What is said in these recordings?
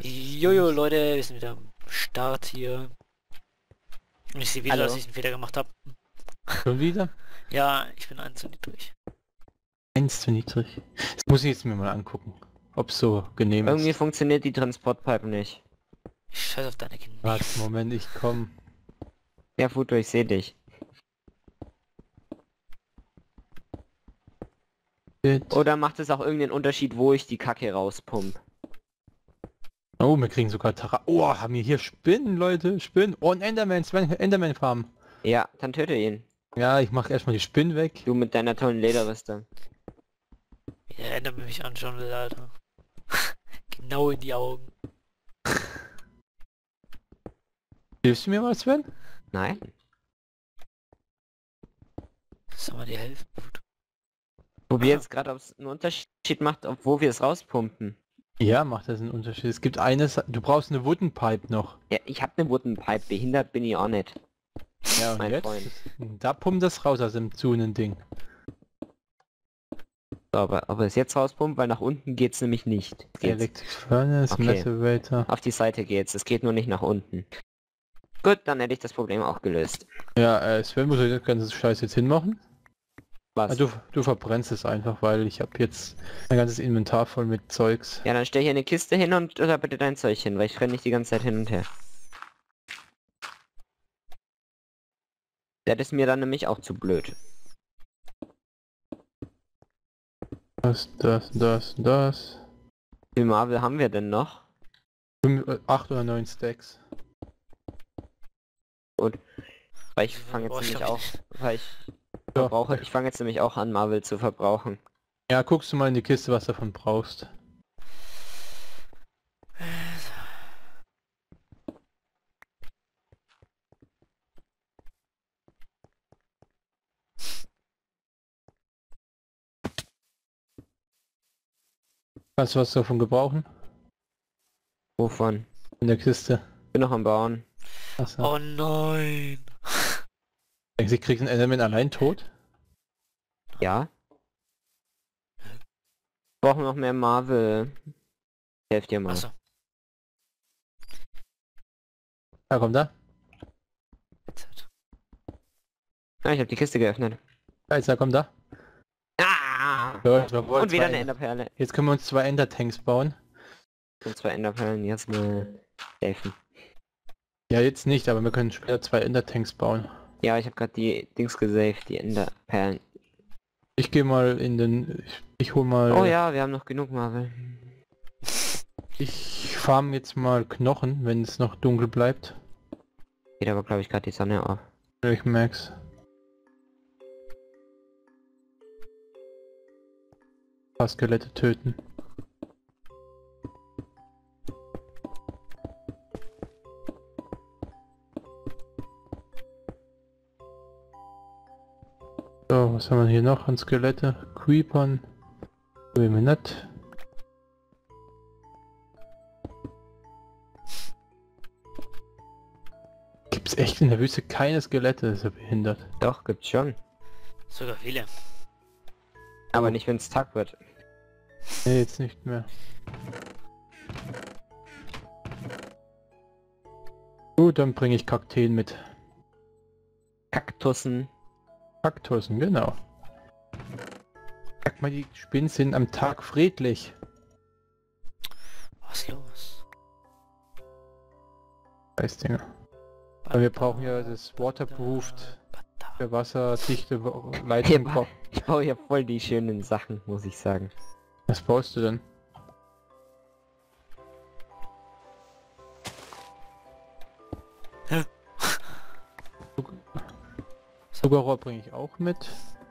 Was? Jojo Leute, wir sind wieder am Start hier. Und ich sehe wieder, Hallo. dass ich einen Fehler gemacht habe. Schon wieder? Ja, ich bin eins zu niedrig. Eins zu niedrig. Das muss ich jetzt mir mal angucken, ob es so genehm Irgendwie ist. funktioniert die Transportpipe nicht. Ich scheiß auf deine Kinder. Warte, Moment, ich komm. Ja, Futo, ich sehe dich. Oder macht es auch irgendeinen Unterschied, wo ich die Kacke rauspump? Oh, wir kriegen sogar Tara. Oh, haben wir hier Spinnen, Leute, Spinnen. Oh, ein Enderman, zwei Enderman Farm. Ja, dann töte ihn. Ja, ich mache erstmal die Spinnen weg. Du mit deiner tollen Lederrüstung. Wie der Ender mich anschauen will, Alter. Genau in die Augen. Hilfst du mir mal, Sven? Nein? Sag mal, die Hälfte. Probier jetzt gerade, ob es einen Unterschied macht, ob wo wir es rauspumpen. Ja, macht das einen Unterschied. Es gibt eines, du brauchst eine Wooden Pipe noch. Ja, ich habe eine Wooden Pipe. Behindert bin ich auch nicht. Ja, und Mein jetzt? Freund. Da pumpt das raus aus dem zunen Ding. So, aber es jetzt rauspumpt, weil nach unten geht's nämlich nicht. Geht's. Electric Furnace, Okay. Macerator. Auf die Seite geht's. Es geht nur nicht nach unten. Gut, dann hätte ich das Problem auch gelöst. Ja, Sven muss das ganze Scheiß jetzt hinmachen. Was? Ah, du verbrennst es einfach, weil ich habe jetzt mein ganzes Inventar voll mit Zeugs. Ja, dann stell hier eine Kiste hin und da bitte dein Zeug hin, weil ich renne nicht die ganze Zeit hin und her. Das ist mir dann nämlich auch zu blöd. Das. Wie viel Marvel haben wir denn noch? 8 oder 9 Stacks. Weil ich fange jetzt Boah, ich nämlich glaub, auch, weil ich Ja. verbrauche, ich fange jetzt nämlich auch an, Marvel zu verbrauchen. Ja, guckst du mal in die Kiste, was du davon brauchst. Kannst du was davon gebrauchen? Wovon? In der Kiste. Bin noch am Bauen. Achso. Oh nein. Denkst du, ich krieg den Enderman allein tot? Ja? Brauchen noch mehr Marvel. Helft dir mal. Achso. Ja, komm da. Ah, ich habe die Kiste geöffnet. Ja, jetzt komm da. Ah! Ja, wir wollen Und wieder zwei eine Enderperle. Jetzt können wir uns 2 Ender-Tanks bauen. Und 2 Enderperlen jetzt mal helfen. Ja, jetzt nicht, aber wir können später 2 Ender-Tanks bauen. Ja, ich habe gerade die Dings gesaved, die Enderperlen. Ich gehe mal in den... Ich hol mal... Oh ja, wir haben noch genug Marvel. Ich farm jetzt mal Knochen, wenn es noch dunkel bleibt. Geht aber glaube ich gerade die Sonne auf. Ich merk's. Paar Skelette töten. So, was haben wir hier noch an Skelette? Creepern. Will mir nicht. Gibt's echt in der Wüste keine Skelette? Das ist ja behindert. Doch, gibt's schon. Sogar viele. Aber nicht, wenn es Tag wird. Nee, jetzt nicht mehr. Gut, dann bringe ich Kakteen mit. Kaktussen. Kaktussen, genau. Sag mal, die Spinnen sind am Tag friedlich. Was los? Scheißdinger. Aber wir brauchen ja das Waterproofed für wasserdichte Leitung. Ich baue ja voll die schönen Sachen, muss ich sagen. Was baust du denn? Hä? Zuckerrohr bringe ich auch mit.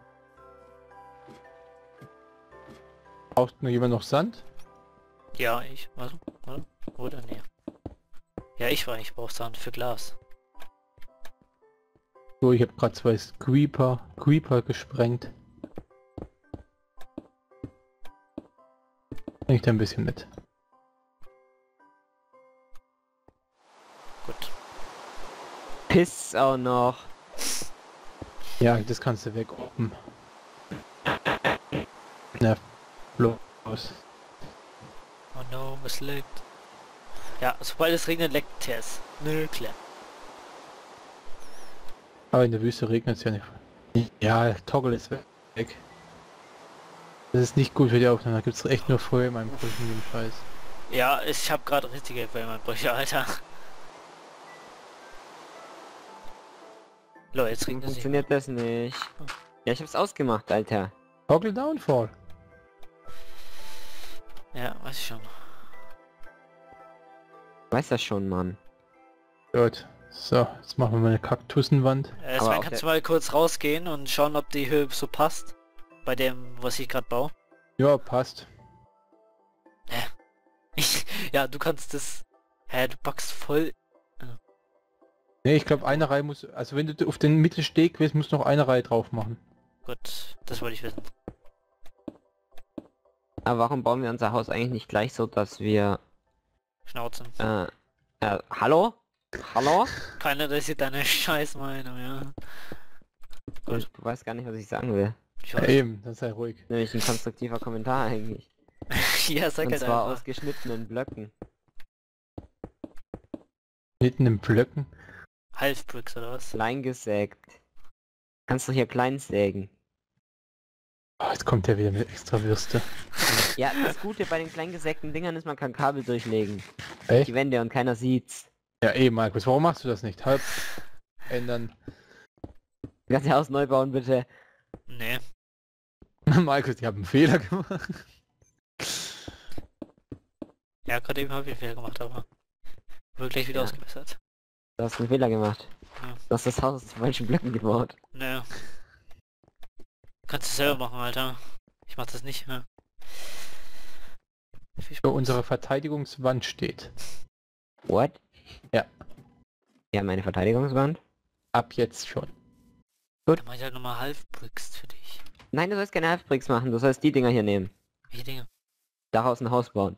Braucht nur jemand noch Sand? Ja, ich. Warte. Oder? Nee. Ja, ich brauche Sand für Glas. So, ich habe gerade 2 Creeper gesprengt. Nehme ich da ein bisschen mit. Gut. Piss auch noch. Ja, das kannst du wegoppen. Na, bloß. Oh no, was liegt? Ja, sobald es regnet, leckt es. Nö, klar. Aber in der Wüste regnet es ja nicht. Ja, Toggle ist weg. Das ist nicht gut für die Aufnahme, da gibt es echt nur Feuer in meinem Brüchen, dem Scheiß. Ja, ich habe gerade richtige Brüche, Alter. Leute, jetzt regnet es nicht. Funktioniert das nicht. Ja, ich hab's ausgemacht, Alter. Toggle Downfall. Ja, weiß ich schon. Weiß das schon, Mann. Gut. So, jetzt machen wir mal eine Kaktussenwand. Aber Sven, auf kannst du mal kurz rausgehen und schauen, ob die Höhe so passt? Bei dem, was ich gerade baue. Ja, passt. Ja, du kannst das... Hä, du packst voll... Ne, ich glaube eine Reihe muss, also wenn du auf den Mittelsteg willst, musst du noch eine Reihe drauf machen. Gut, das wollte ich wissen. Aber warum bauen wir unser Haus eigentlich nicht gleich so, dass wir... Schnauzen. Hallo? Hallo? Keiner, das ist deine Scheißmeinung, ja. Gut. Du weißt gar nicht, was ich sagen will. Ich Ja, weiß. eben, dann sei ruhig. Nämlich ein konstruktiver Kommentar eigentlich. Ja, sag Und halt zwar einfach. aus geschnittenen Blöcken. Mitten in Blöcken. Halfbricks oder was? Klein gesägt. Kannst du hier klein sägen? Oh, jetzt kommt der wieder mit extra Würste. Ja, das Gute bei den klein gesägten Dingern ist, man kann Kabel durchlegen. Echt? Die Wände und keiner sieht's. Ja, Markus, warum machst du das nicht? Halb ändern. Das ganze Haus neu bauen, bitte. Nee. Markus, ich habe einen Fehler gemacht. Ja, gerade eben habe ich einen Fehler gemacht, aber... Wurde gleich wieder Ja. ausgebessert. Du hast einen Fehler gemacht. Ja. Du hast das Haus aus falschen Blöcken gebaut. Nö. Kannst du selber machen, Alter. Ich mach das nicht, ja. Viel So, Spaß. unsere Verteidigungswand steht. What? Ja. Ja, meine Verteidigungswand? Ab jetzt schon. Dann mach ich halt nochmal Halfbricks für dich. Nein, du sollst keine Halfbricks machen, du sollst die Dinger hier nehmen. Welche Dinge? Daraus ein Haus bauen.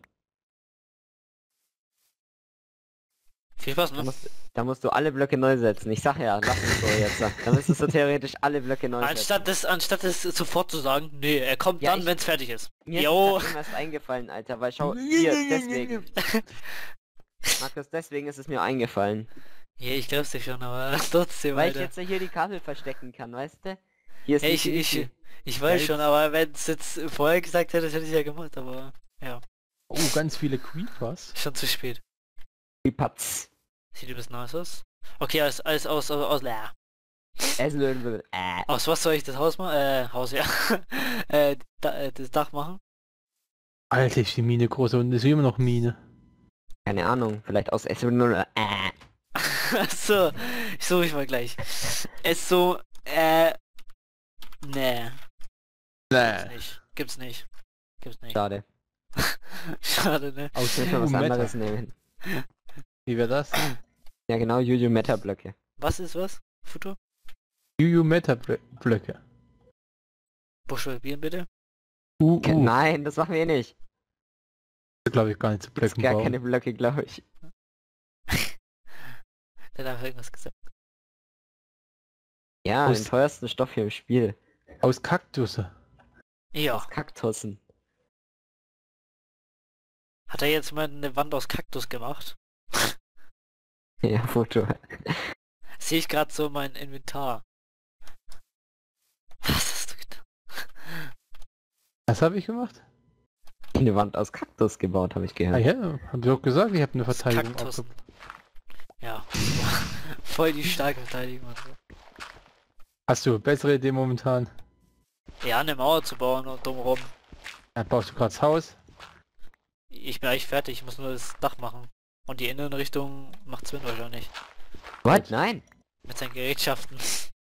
Viel Spaß, ne? Da musst du alle Blöcke neu setzen. Ich sag ja, lass es so jetzt. Dann müsstest du theoretisch alle Blöcke neu setzen. Anstatt das sofort zu sagen, nee, er kommt Ja, dann, wenn es fertig ist. Mir Jo. ist das eingefallen, Alter, weil schau, hier, deswegen. Markus, deswegen ist es mir eingefallen. Ja, ich glaub's dir schon, aber trotzdem, Weil ich Alter. jetzt hier die Kabel verstecken kann, weißt du? Hier ist Ja, die ich weiß Ja, schon, aber wenn es jetzt vorher gesagt hätte, hätte ich ja gemacht, aber ja, Oh, ganz viele Creepers. schon zu spät. Patz. Sieht übelst nice aus. Okay, aus aus was soll ich das Haus machen? Haus, ja. Das Dach machen? Alter, ist die Mine groß und ist immer noch Mine. Keine Ahnung, vielleicht aus S0. So, ich suche ich mal gleich. Es so, nee. Gibt's nicht. Schade. Schade, ne? Aus Müssen wir was Meta. anderes nehmen. Wie wäre das? Ja genau, Juju Meta Blöcke. Was ist was? Futur? UU Meta Blöcke. Buchstabieren bitte? Nein, das machen wir nicht. Glaube ich gar nicht zu Das ist Blöcken gar bauen. keine Blöcke, glaube ich. Der hat einfach irgendwas gesagt. Ja, Aus- den teuersten Stoff hier im Spiel. Aus Kaktusse. Ja. Aus Kaktussen. Hat er jetzt mal eine Wand aus Kaktus gemacht? Ja, Foto. Sehe ich gerade so mein Inventar. Was hast du getan? Was habe ich gemacht? Eine Wand aus Kaktus gebaut, habe ich Ah gehört. ja, hab ich doch gesagt, ich habe eine Verteidigung Kaktus. aufgebaut. Ja. Voll die starke Verteidigung. und so. Hast du bessere Idee momentan? Ja, eine Mauer zu bauen und drumherum. Ja, baust du gerade das Haus? Ich bin eigentlich fertig, ich muss nur das Dach machen. Und die Innenrichtung macht Sven wahrscheinlich. What? Nein. Mit seinen Gerätschaften.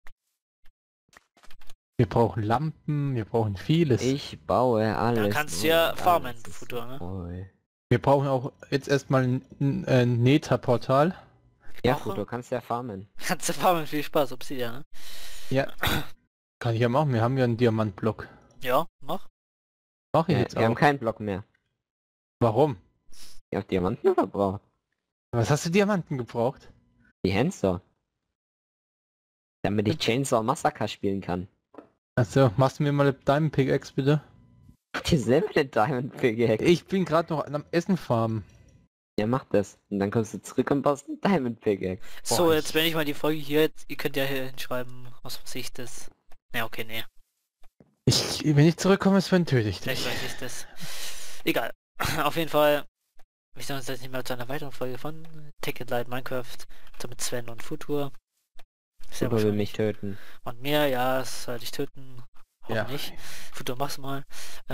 Wir brauchen Lampen, wir brauchen vieles. Ich baue alles. Da kannst du neu, ja alles farmen, ist Futur, ne? neu. Wir brauchen auch jetzt erstmal ein Nether-Portal. Ja, brauche- Futur, kannst ja farmen. Kannst du farmen, viel Spaß, Obsidian, ne? Ja. Kann ich ja machen, wir haben ja einen Diamantblock. Ja, mach. Mach ich Ja, jetzt wir haben auch. keinen Block mehr. Warum? Ich hab Diamanten verbraucht. Was hast du Diamanten gebraucht? Die Handsor. Damit ich Chainsaw Massacre spielen kann. Achso, machst du mir mal eine Diamond Pickaxe bitte? Die silberne Diamond Pickaxe. Ich bin gerade noch am Essen farmen. Ja, mach das. Und dann kommst du zurück und baust einen Diamond Pickaxe. So, Boah, jetzt wenn ich mal die Folge hier, ihr könnt ja hier hinschreiben, was weiß ich das. Ne, okay, nee. Wenn ich zurückkomme, Sven, töte ich Vielleicht dich. weiß ich das. Egal. Auf jeden Fall. Wir sehen uns jetzt nicht mehr zu einer weiteren Folge von Ticket Light Minecraft. So mit Sven und Futur. Sehr Super will wahrscheinlich. mich töten. Und mir, ja, das sollte ich töten. Ja. Hoffentlich. Futur, mach's mal.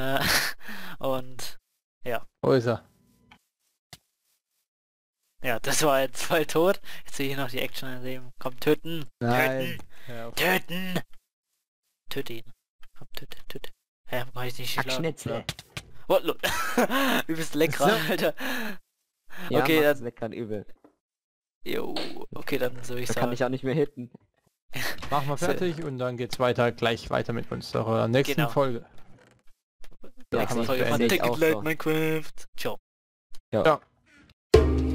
Und Wo ist er? ja, das war jetzt voll tot. Jetzt sehe ich noch die Action erleben. Komm, töten! Nein. Hör auf. Töten! Töte ihn. Komm, töte. Hä, mach ich nicht Ach, schlagen. Schnitzel. What? Wie bist du lecker, So. Alter. Ja, Okay, okay, dann- das leckt grad übel. Jo, okay, dann soll ich Da kann sagen. ich auch nicht mehr hitten. Machen wir So. fertig und dann geht's gleich weiter mit unserer nächsten Genau. Folge. Ja, Nächste haben wir Folge von beendet Ticket auch Light so. Minecraft. Ciao. Ja. Ja.